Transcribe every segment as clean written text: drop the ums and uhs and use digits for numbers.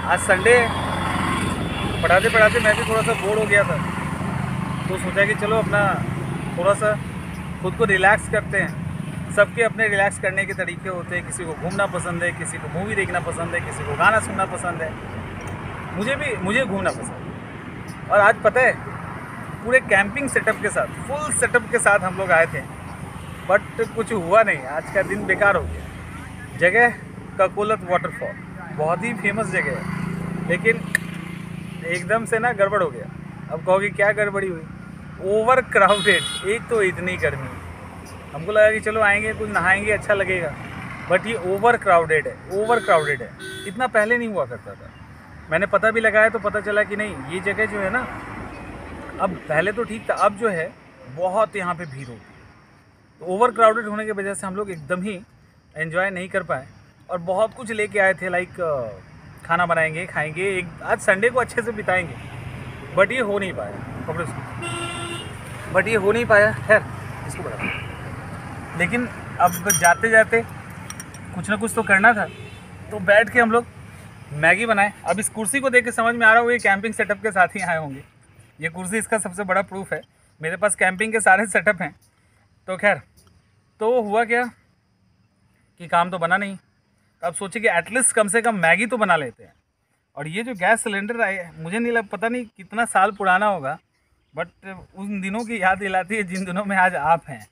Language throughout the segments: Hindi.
आज संडे, पढ़ाते पढ़ाते मैं भी थोड़ा सा बोर हो गया था, तो सोचा कि चलो अपना थोड़ा सा खुद को रिलैक्स करते हैं। सबके अपने रिलैक्स करने के तरीके होते हैं। किसी को घूमना पसंद है, किसी को मूवी देखना पसंद है, किसी को गाना सुनना पसंद है। मुझे घूमना पसंद है। और आज पता है, पूरे कैंपिंग सेटअप के साथ, फुल सेटअप के साथ हम लोग आए थे, बट कुछ हुआ नहीं। आज का दिन बेकार हो गया। जगह ककोलत वाटरफॉल, बहुत ही फेमस जगह है, लेकिन एकदम से ना गड़बड़ हो गया। अब कहोगे क्या गड़बड़ी हुई? Overcrowded. एक तो इतनी गर्मी, हमको लगा कि चलो आएंगे कुछ नहाएंगे अच्छा लगेगा, बट ये ओवर क्राउडेड है, ओवर क्राउडेड है। इतना पहले नहीं हुआ करता था। मैंने पता भी लगाया तो पता चला कि नहीं, ये जगह जो है ना, अब पहले तो ठीक था, अब जो है बहुत यहाँ पे भीड़ होती है। तो ओवर क्राउडेड होने की वजह से हम लोग एकदम ही एंजॉय नहीं कर पाए। और बहुत कुछ लेके आए थे, लाइक खाना बनाएंगे, खाएंगे, एक आज संडे को अच्छे से बिताएंगे, बट ये हो नहीं पाया। पकड़ो इसको। बट ये हो नहीं पाया। खैर, इसको बढ़ा। लेकिन अब जाते जाते कुछ ना कुछ तो करना था, तो बैठ के हम लोग मैगी बनाए। अब इस कुर्सी को देख के समझ में आ रहा होगा ये कैंपिंग सेटअप के साथ ही आए होंगे। ये कुर्सी इसका सबसे बड़ा प्रूफ है। मेरे पास कैंपिंग के सारे सेटअप हैं। तो खैर, तो हुआ क्या कि काम तो बना नहीं। तो अब सोचे कि एटलीस्ट कम से कम मैगी तो बना लेते हैं। और ये जो गैस सिलेंडर आए, मुझे नहीं लग, पता नहीं कितना साल पुराना होगा, बट उन दिनों की याद दिलाती है जिन दिनों में आज आप हैं।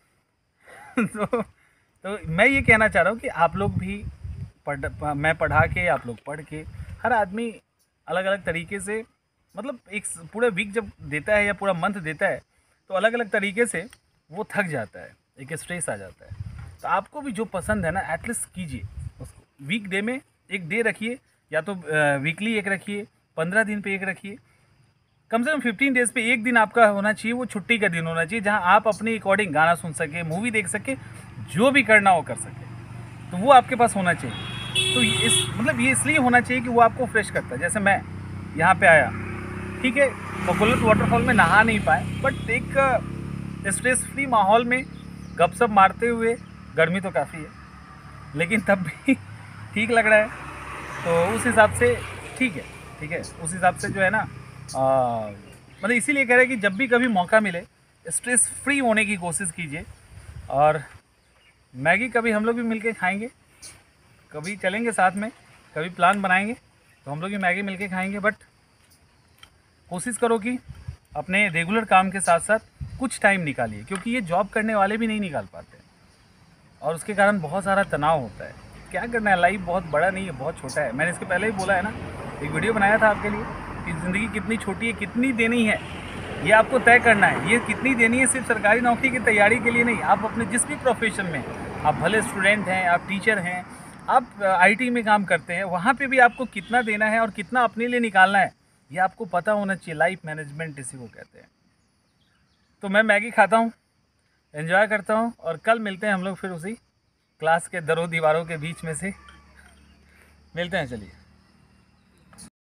तो मैं ये कहना चाह रहा हूँ कि आप लोग भी मैं पढ़ा के, आप लोग पढ़ के, हर आदमी अलग अलग तरीके से, मतलब एक पूरा वीक जब देता है या पूरा मंथ देता है, तो अलग अलग तरीके से वो थक जाता है, एक स्ट्रेस आ जाता है। तो आपको भी जो पसंद है ना, एटलीस्ट कीजिए उसको। वीक डे में एक डे रखिए, या तो वीकली एक रखिए, 15 दिन पे एक रखिए, कम से कम 15 डेज़ पे एक दिन आपका होना चाहिए, वो छुट्टी का दिन होना चाहिए, जहां आप अपने अकॉर्डिंग गाना सुन सके, मूवी देख सके, जो भी करना हो कर सके। तो वो आपके पास होना चाहिए। तो ये इसलिए होना चाहिए कि वो आपको फ्रेश करता है। जैसे मैं यहाँ पे आया, ठीक है, ककोलत वाटरफॉल में नहा नहीं पाए, बट एक स्ट्रेस फ्री माहौल में गपशप मारते हुए, गर्मी तो काफ़ी है लेकिन तब भी ठीक लग रहा है, तो उस हिसाब से ठीक है, उस हिसाब से जो है ना, मतलब इसीलिए कह रहे हैं कि जब भी कभी मौका मिले, स्ट्रेस फ्री होने की कोशिश कीजिए। और मैगी कभी हम लोग भी मिलके खाएंगे, कभी चलेंगे साथ में, कभी प्लान बनाएंगे तो हम लोग भी मैगी मिलके खाएंगे। बट कोशिश करो कि अपने रेगुलर काम के साथ साथ कुछ टाइम निकालिए, क्योंकि ये जॉब करने वाले भी नहीं निकाल पाते और उसके कारण बहुत सारा तनाव होता है। क्या करना है, लाइफ बहुत बड़ा नहीं है, बहुत छोटा है। मैंने इसके पहले ही बोला है ना, एक वीडियो बनाया था आपके लिए कि ज़िंदगी कितनी छोटी है, कितनी देनी है ये आपको तय करना है। ये कितनी देनी है सिर्फ सरकारी नौकरी की तैयारी के लिए नहीं, आप अपने जिस भी प्रोफेशन में, आप भले स्टूडेंट हैं, आप टीचर हैं, आप आईटी में काम करते हैं, वहाँ पे भी आपको कितना देना है और कितना अपने लिए निकालना है, ये आपको पता होना चाहिए। लाइफ मैनेजमेंट इसी को कहते हैं। तो मैं मैगी खाता हूँ, एंजॉय करता हूँ, और कल मिलते हैं हम लोग फिर उसी क्लास के दरों दीवारों के बीच में से मिलते हैं। चलिए।